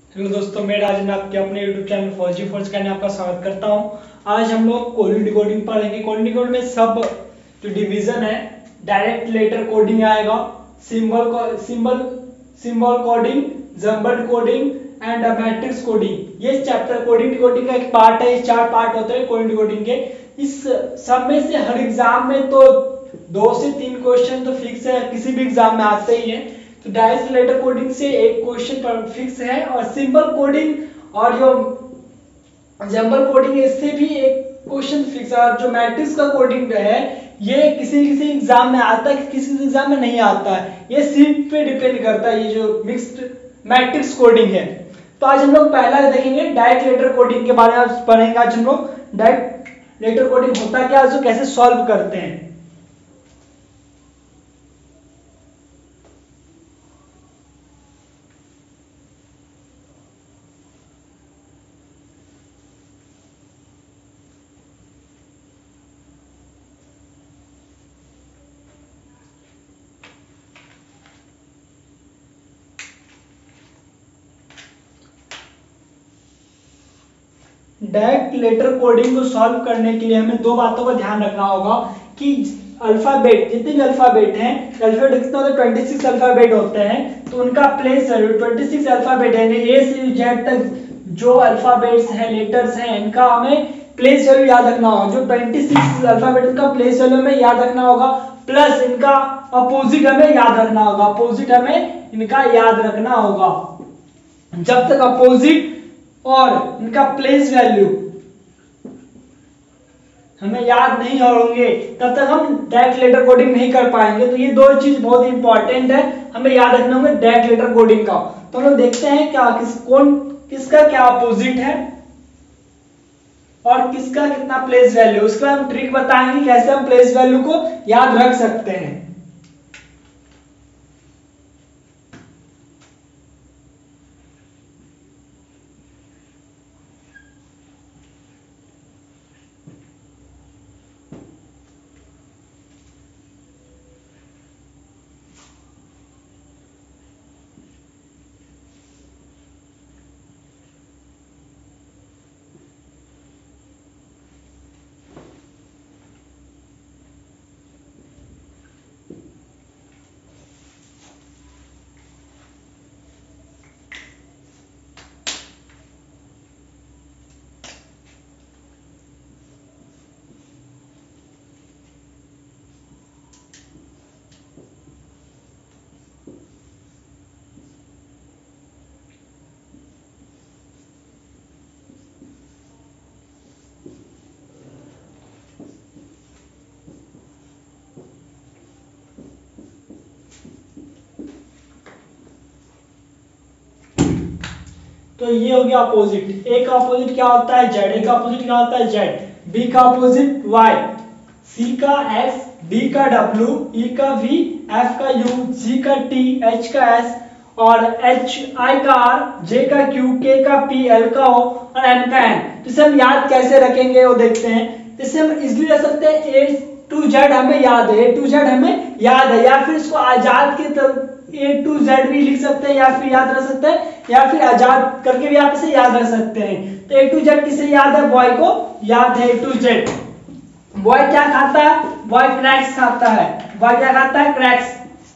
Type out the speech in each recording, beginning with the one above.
Hello दोस्तों, मैं राजन आपके अपने YouTube चैनल फौजी फोर्स का आपका स्वागत करता हूं। आज हम लोग कोडिंग डिकोडिंग पढ़ेंगे। कोडिंग डिकोडिंग में सब जो डिवीजन है, डायरेक्ट लेटर कोडिंग आएगा, symbol coding, jumbled coding and matrix coding. ये चैप्टर कोडिंग डिकोडिंग का एक पार्ट है। ये 4 पार्ट होते हैं कोडिंग डिकोडिंग के। इस सब में से हर एग्जाम में तो 2 से 3 क्वेश्चन तो फिक्स है, किसी भी एग्जाम में आते ही है। तो डायरेक्ट लेटर कोडिंग से एक क्वेश्चन फिक्स है, और सिंबल कोडिंग और जो जंबल कोडिंग है इससे भी एक क्वेश्चन फिक्स है। और जो मैट्रिक्स का कोडिंग है ये किसी किसी एग्जाम में आता है, किसी किसी एग्जाम में नहीं आता है। ये सीट पे डिपेंड करता है, ये जो मिक्स्ड मैट्रिक्स कोडिंग है। तो आज हम लोग पहला देखेंगे डायरेक्ट लेटर कोडिंग के बारे में पढ़ेंगे। आज हम लोग डायरेक्ट लेटर कोडिंग होता क्या है, उसको कैसे सॉल्व करते हैं। डायरेक्ट लेटर कोडिंग को सॉल्व करने के लिए हमें 2 बातों का ध्यान रखना होगा कि अल्फाबेट, जितने भी अल्फाबेट हैं, अल्फाबेट कितने होते हैं, 26 अल्फाबेट होते हैं। तो उनका प्लेस 26 अल्फाबेट है, ए से जेड तक जो अल्फाबेट्स हैं, लेटर्स हैं, इनका हमें प्लेस वैल्यू याद रखना होगा। जो 26 अल्फाबेट का प्लेस वैल्यू हमें याद रखना होगा, प्लस इनका अपोजिट हमें याद रखना होगा। अपोजिट हमें इनका याद रखना होगा। जब तक अपोजिट और इनका प्लेस वैल्यू हमें याद नहीं होंगे तब तक हम डायरेक्ट लेटर कोडिंग नहीं कर पाएंगे। तो ये 2 चीज बहुत इंपॉर्टेंट है, हमें याद रखना होगा डायरेक्ट लेटर कोडिंग का। तो हम लोग देखते हैं क्या किसका क्या अपोजिट है और किसका कितना प्लेस वैल्यू। उसके बाद हम ट्रिक बताएंगे कैसे हम प्लेस वैल्यू को याद रख सकते हैं। तो ये हो गया अपोजिट। ए का अपोजिट क्या होता है, जेड। ए का अपोजिट क्या होता है, जेड। बी का अपोजिट वाई, सी का एक्स, डी का डब्ल्यू, ई का वी, एफ का यू, जी का टी, एच का एस और एच आई का आर, जे का क्यू, के का पी, एल का ओ और एन का एन। तो इसे हम याद कैसे रखेंगे वो देखते हैं। इसे हम इजीली रख सकते हैं, ए टू जेड हमें याद है, ए टू जेड हमें याद है, या फिर इसको आजाद की तरफ ए टू जेड भी लिख सकते हैं, या फिर याद रख सकते हैं, या फिर आजाद करके भी आप इसे याद रख सकते हैं। तो ए टू जेड किसे याद है, बॉय को याद है ए टू जेड। बॉय क्या खाता है, बॉय क्रैक्स खाता है। बॉय क्या खाता है, क्रैक्स।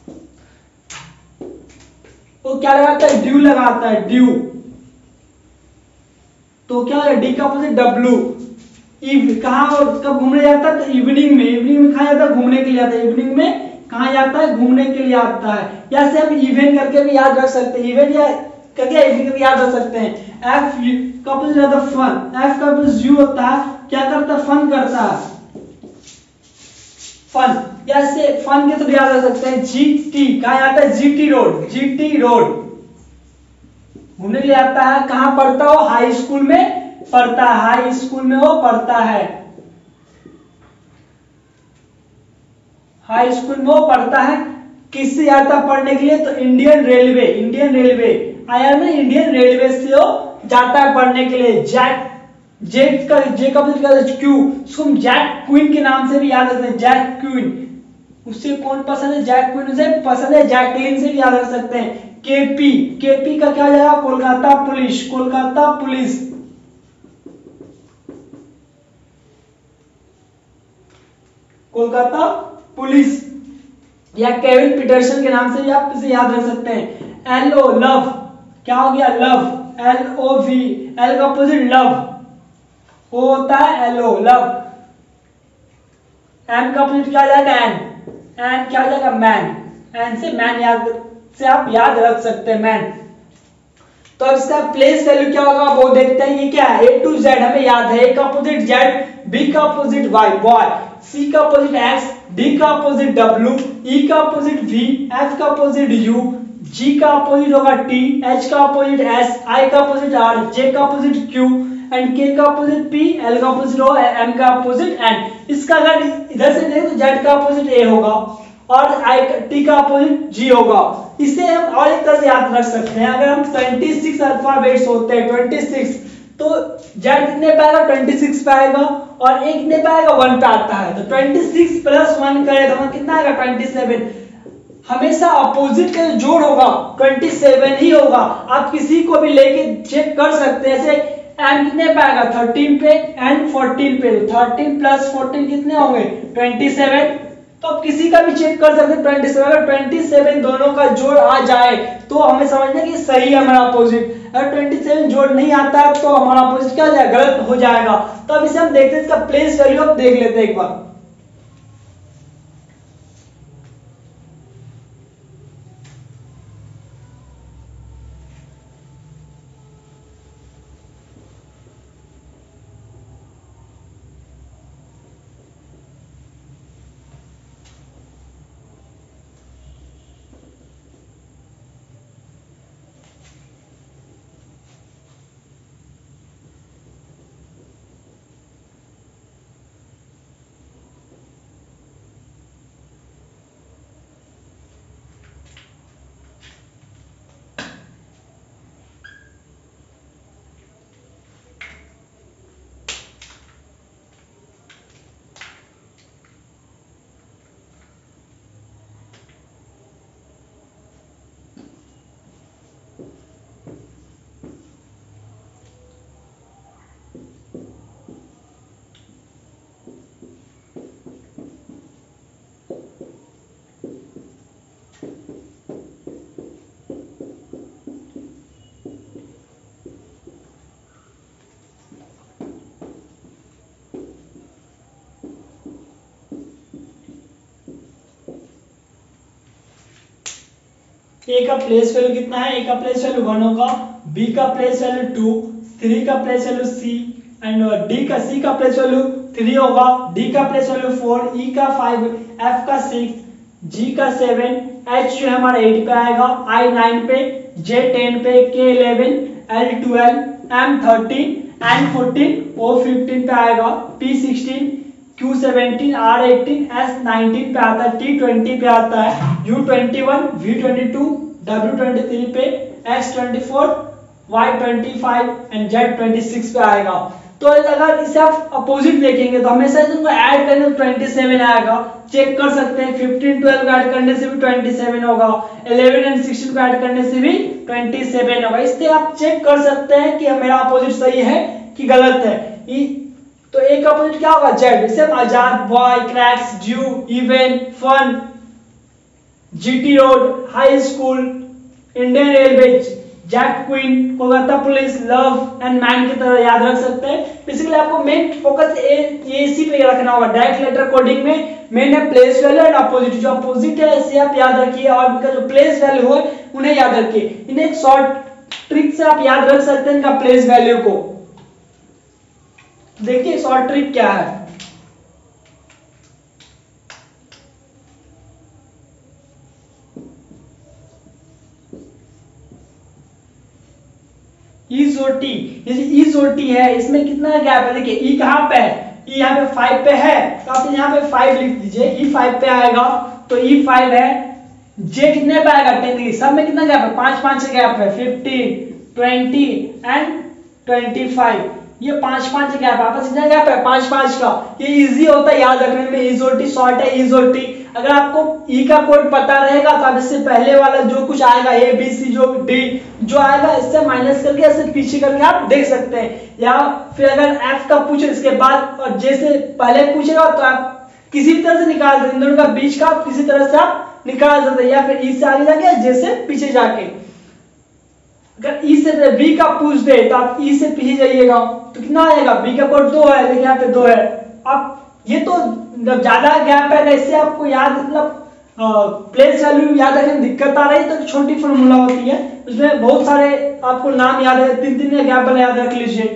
वो क्या लगाता है, ड्यू लगाता है, ड्यू। तो क्या है, डी का अपोजिट डब्ल्यू। कहाँ और कब घूमने जाता है, तो इवनिंग में। इवनिंग में कहाँ जाता है, घूमने के लिए आता है। इवनिंग में कहाँ जाता है, घूमने के लिए आता है। या से हम इवेंट करके भी याद रख सकते हैं, इवेंट या करके इवेंट करके याद रख सकते हैं। एफ का अपोजिट होता है फन। एफ का अपोजिट यू होता है, क्या करता है, फन करता है, फन। या से फन के थ्रू याद रख सकते हैं। जी टी कहाँ जाता है, जीटी रोड, जीटी रोड घूमने के लिए आता है। कहाँ पढ़ता हो, हाई स्कूल में पढ़ता है, हाई स्कूल में वो पढ़ता है, हाई स्कूल में वो पढ़ता है। किससे आता है पढ़ने के लिए, तो इंडियन रेलवे, इंडियन रेलवे आया में, इंडियन रेलवे से वो जाता है पढ़ने के लिए। जैक, जे का क्यू, उसको हम जैक क्वीन के नाम से भी याद रखते हैं, जैक क्वीन। उससे कौन पसंद है, जैक क्वीन। उसे पसंद है जैकलिन से भी याद रख सकते हैं। केपी, केपी का क्या हो जाएगा Kolkata police, Kolkata police. Kolkata police या केविन पीटरसन के नाम से भी आप इसे याद रख सकते हैं। एल ओ लव, क्या हो गया love, L O V, L का अपोजिट लव, वो होता है एल ओ लव। एम का अपोजिट क्या हो जाएगा एन, एन क्या हो जाएगा मैन, एन से मैन याद से आप याद रख सकते हैं मैन। तो अब इसका प्लेस वैल्यू क्या होगा वो देखते हैं। ये क्या है ए टू जेड हमें याद है, ए का अपोजिट जेड, बी का अपोजिट वाई बॉय, सी का अपोजिट एक्स, डी का अपोजिट डब्ल्यू, ई का अपोजिट वी, एफ का अपोजिट यू, जी का अपोजिट होगा टी, एच का अपोजिट एस, आई का अपोजिट आर, जे का अपोजिट क्यू एंड के का अपोजिट पी, एल का अपोजिट ओ, एम का अपोजिट एन। इसका अगर इधर से देखें तो जेड का अपोजिट ए होगा और आई टी का अपोजिट जी होगा। इसे हम और एक तरह से याद रख सकते हैं, अगर हम 26 अल्फाबेट्स होते हैं 26 तो जेड कितने पे आएगा 26 पे आएगा और ए कितने पे आएगा 1 पे आता है, तो 26 प्लस 1 करें तो हमें कितना आएगा 27। हमेशा अपोजिट का जो जोड़ होगा 27 ही होगा। आप किसी को भी लेके चेक कर सकते हैं, जैसे एन कितने पे आएगा 13 पे, एन 14 पे, 13 प्लस 14 कितने होंगे 27। तो आप किसी का भी चेक कर सकते हैं 27, अगर 27 दोनों का जोड़ आ जाए तो हमें समझना कि सही है हमारा अपोजिट। अगर 27 जोड़ नहीं आता है तो हमारा अपोजिट क्या हो जाएगा गलत हो जाएगा। तो अब इसे हम देखते हैं, इसका प्लेस वैल्यू आप देख लेते हैं एक बार। ए का प्लेस वैल्यू कितना है, ए का प्लेस वैल्यू 1 होगा, बी का प्लेस वैल्यू 2, 3 का place value C and D का सी का प्लेस वैल्यू 3 होगा, डी का प्लेस वैल्यू 4, ई का 5, एफ का 6, जी का 7, एच जो हमारा 8 पे आएगा, आई 9 पे, जे 10 पे, के 11, एल 12, एम 13, एन 14, ओ 15 पे आएगा, पी 16, Q 17, R 18, S 19 पे आता है, T 20 पे आता है, U 21, V 22, W 23 पे, X 24, Y 25 एंड Z 26 पे आएगा। तो अगर इसे आप अपोजिट देखेंगे तो हमेशा इनको ऐड करने तो 27 आएगा। चेक कर सकते हैं 15 12 को ऐड करने से भी 27 होगा, 11 एंड 16 को ऐड करने से भी 27 होगा। इससे आप चेक कर सकते हैं कि मेरा अपोजिट सही है कि गलत है। तो ए का अपोजिट क्या होगा जेड। इसे हम Azad, boy, cracks, dew, even, fun, GT road, high school, Indian railway, jack queen, Kolkata police, love and man की तरह याद रख सकते हैं। बेसिकली आपको मेन फोकस एसी पे रखना होगा। डायरेक्ट लेटर कोडिंग में मेन है प्लेस वैल्यू एंड अपोजिट। जो अपोजिट है इसे आप याद रखिए और इनका जो प्लेस वैल्यू है उन्हें याद रखिए। इन्हें एक शॉर्ट ट्रिक से आप याद रख सकते हैं इनका प्लेस वैल्यू को। देखिए शॉर्ट ट्रिक क्या है। ईजोटी, जैसे ईजोटी है इसमें कितना गैप है, देखिए ई कहां पे है, ई यहाँ पे 5 पे है तो आप यहाँ पे 5 लिख दीजिए। ई 5 पे आएगा तो ई 5 है। जे कितने पे आएगा 10, सब में कितना गैप है 5 5 का गैप है, 15 20 एंड 25। ये 5 5 गैप आपस कितना गैप है 5 5 का। ये इजी होता है याद रखने में। ईजोटी शॉर्ट है ईजोटी। अगर आपको ई का कोड पता रहेगा तो आप इससे पहले वाला जो कुछ आएगा ए बी सी जो डी जो आएगा इससे माइनस करके इससे पीछे करके आप देख सकते हैं। या फिर अगर एफ का पूछे इसके बाद और जे से पहले पूछेगा तो आप किसी भी तरह से निकाल सकते, इन दोनों का बीच का आप किसी तरह से आप निकाल सकते हैं, या फिर ई से आगे जाके जे से पीछे जाके। अगर ई से बी का पूछ दे तो आप ई से पीछे जाइएगा तो कितना आएगा, बी का कोड 2 है लेकिन यहाँ पे 2 है। अब ये तो ज्यादा गैप है, इससे आपको याद मतलब प्लेस वैल्यू याद रखने में दिक्कत आ रही है तो छोटी फॉर्मूला होती है, उसमें बहुत सारे आपको नाम याद है, 3-3 का गैप बना याद रख लीजिए।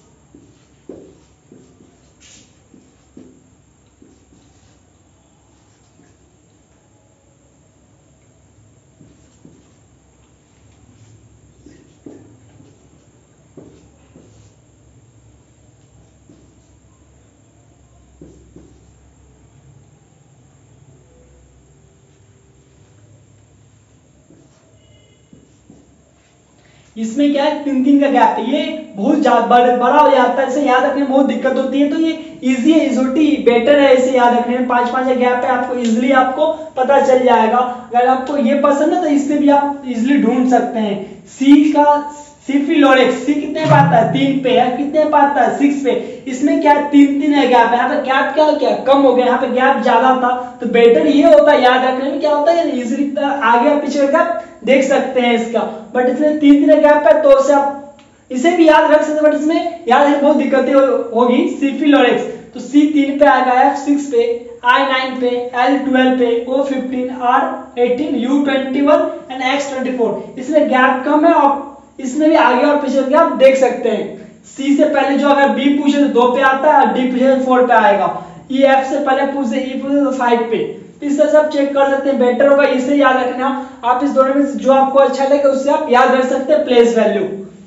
इसमें क्या है 3-3 का गैप है, ये बहुत बड़ा हो जाता है, इसे याद रखने में बहुत दिक्कत होती है, तो ये इजी है, इजोटी बेटर है इसे याद रखने में। 5-5 का गैप है, आपको इजीली आपको पता चल जाएगा। अगर आपको ये पसंद है तो इससे भी आप इजीली ढूंढ सकते हैं। सी का सिफिलोरेक्स, सी कितने पे आता है 3 पे, या कितने पे आता है 6 पे। इसमें क्या 3-3 है गैप है, यहाँ पे गैप क्या कम हो गया, यहाँ पे गैप ज्यादा था, तो बेटर ये होता है याद रखने में, क्या होता है इजीली आगे और पीछे का देख सकते हैं इसका। बट इसमें 3-3 गैप है तो उसे आप इसे भी याद रख सकते हैं, बट इसमें याद रखने बहुत दिक्कतें होगी। सिफिलोरेक्स तो सी 3 पे आएगा, एफ 6 पे, आई 9 पे, एल 12 पे, O 15, R 18, U 21 and X 24। इसमें गैप कम है और इसमें भी आगे और पीछे का आप देख सकते हैं। सी से पहले जो अगर बी पूछे तो 2 पे आता है और डी पूछे तो 4 पे आएगा। ई एफ से पहले पूछे ई पूछे तो 5 पे। इस तरह से आप चेक कर सकते हैं, बेटर होगा इसे याद रखना। आप इस दोनों में जो आपको अच्छा लगे उससे आप याद रख सकते हैं प्लेस वैल्यू।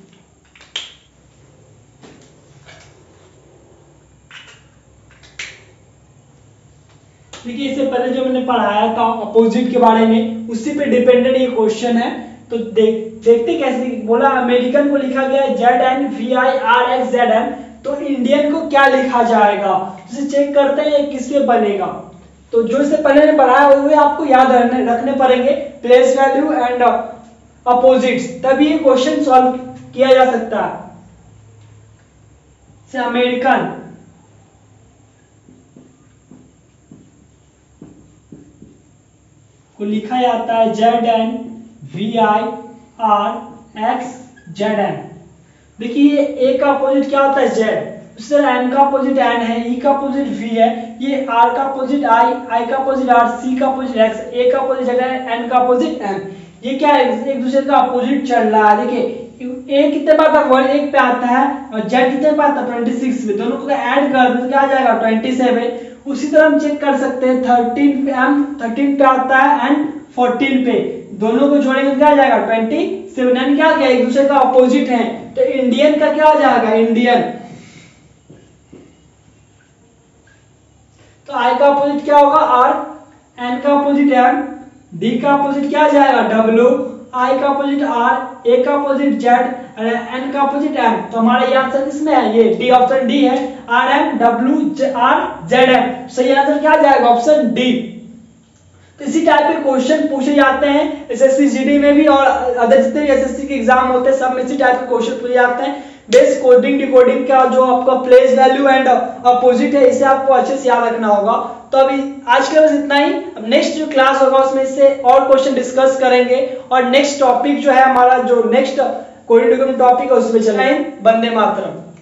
देखिए इससे पहले जो मैंने पढ़ाया था अपोजिट के बारे में, उसी पे डिपेंडेंट ये क्वेश्चन है, तो देखते कैसे बोला। अमेरिकन को लिखा गया है ZNVIRXZN, तो इंडियन को क्या लिखा जाएगा इसे चेक करते हैं ये किस पे बनेगा। तो जो इससे पहले ने पढ़ाया हुए आपको याद रखने पड़ेंगे, प्लेस वैल्यू एंड अपोजिट्स, तभी ये क्वेश्चन सॉल्व किया जा सकता है। से अमेरिकन को लिखा जाता है ZNVIRXZN। देखिए ए का अपोजिट क्या होता है Z, उससे एन का अपोजिट एन है, ई का अपोजिट वी है, ये आर का अपोजिट आई का अपोजिट आर, सी का अपोजिट एक्स, ए का अपोजिट है, एन का अपोजिट एम। ये क्या है एक दूसरे का अपोजिट चल रहा है। देखिए ए कितने पे आता है 1 पे आता है और जेड कितने पे आता है 26 पे, दोनों को ऐड कर दो तो क्या आ जाएगा 27। उसी तरह हम चेक कर सकते हैं 13 पे आता है एंड 14 पे, दोनों को जोड़ेंगे तो क्या आ जाएगा 27। एंड क्या क्या एक दूसरे का अपोजिट है, तो इंडियन का क्या आ जाएगा इंडियन। तो आई का अपोजिट क्या होगा आर, एन का अपोजिट एम, डी का अपोजिट क्या जाएगा डब्ल्यू, आई का अपोजिट आर, ए का अपोजिट जेड, एन का अपोजिट एम। तो हमारा ये आंसर किसमें है, ये डी, ऑप्शन डी है, R M W R Z M. सही आंसर क्या जाएगा ऑप्शन डी। तो इसी टाइप के क्वेश्चन पूछे जाते हैं एसएससी जीडी में भी, और अदर जितने भी एसएससी के एग्जाम होते हैं सब में इसी टाइप के क्वेश्चन पूछे जाते हैं। बेस कोडिंग डिकोडिंग का जो आपका प्लेस वैल्यू एंड अपोजिट है इसे आपको अच्छे से याद रखना होगा। तो अभी आज के बस इतना ही, अब नेक्स्ट जो क्लास होगा उसमें इससे और क्वेश्चन डिस्कस करेंगे, और नेक्स्ट टॉपिक जो है हमारा जो नेक्स्ट कोडिंग डिकोडिंग टॉपिक है उसमें चलेंगे। वंदे मातरम।